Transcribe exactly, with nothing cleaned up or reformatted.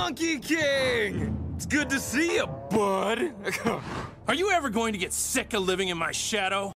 Monkey King! It's good to see you, bud. Are you ever going to get sick of living in my shadow?